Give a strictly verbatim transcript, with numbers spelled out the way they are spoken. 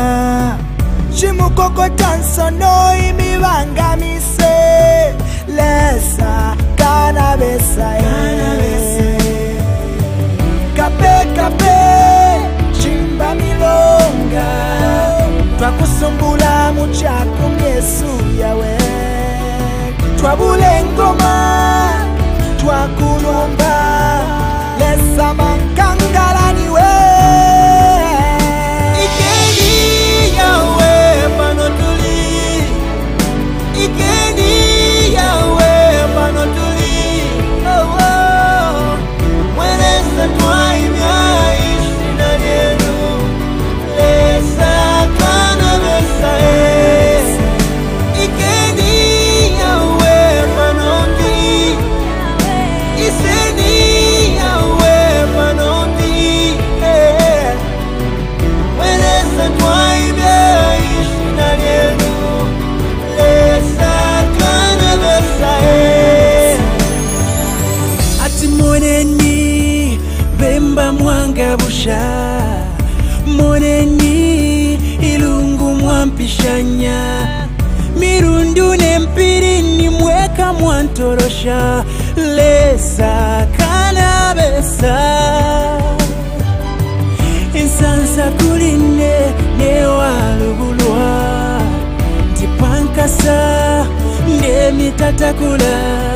Chimukoko tansono imibanga mise lesa kana besa kape kape chimba milonga twakusumbula muchaku Yesu yawe twabule ngoma twakulumba lesa mankangala niwe ikeni yawe panotuli ikeni yawe panotuli oh oh mwenesa twaimya ishina yenu lesa kana besa ikeni yawe panotuli iseni yawe panotuli mwenesa twaimya ishina yenu lesa kana besa ati moneni bemba mwanga busha moneni ilungu mwampishanya mirundu nempirini mweka mwantorosha lesa kana besa insansa kuline newalubulwa ndipankasa ndemitatakula